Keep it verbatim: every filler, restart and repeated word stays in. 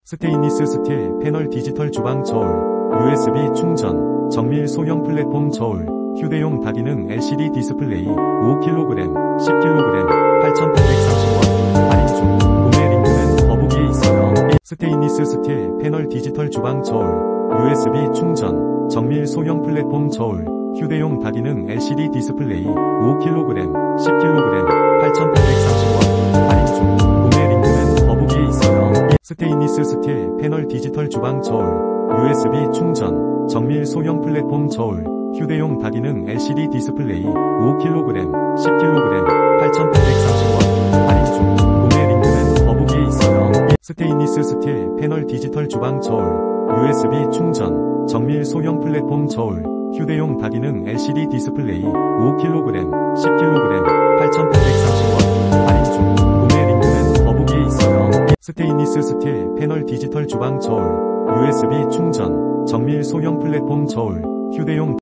스테인리스 스틸 패널 디지털 주방 저울, 유에스비 충전, 정밀 소형 플랫폼 저울, 휴대용 다기능 엘시디 디스플레이, 오 킬로그램, 십 킬로그램, 팔천팔백사십 원, 할인 중. 구매 링크는 더보기에 있어요. 스테인리스 스틸 패널 디지털 주방 저울, 유에스비 충전, 정밀 소형 플랫폼 저울, 휴대용 다기능 엘시디 디스플레이, 오 킬로그램, 십 킬로그램, 팔천팔백사십 원, 할인 중. 구매 링크는 더보기에 있어요. 스테인리스 스틸 패널 디지털 주방 저울, 유에스비 충전, 정밀 소형 플랫폼 저울, 휴대용 다기능 엘시디 디스플레이, 오 킬로그램, 십 킬로그램, 팔천팔백사십 원, 할인 중. 구매 링크는 더보기에 있어요. 스테인리스 스틸 패널 디지털 주방 저울, 유에스비 충전, 정밀 소형 플랫폼 저울, 휴대용 다기능 엘시디 디스플레이, 오 킬로그램, 십 킬로그램, 팔천팔백사십 원, 할인 중. 구매 링크는 더보기에 있어요. 스테인리스 스틸 패널 디지털 주방 저울, 유에스비 충전, 정밀 소형 플랫폼 저울, 휴대용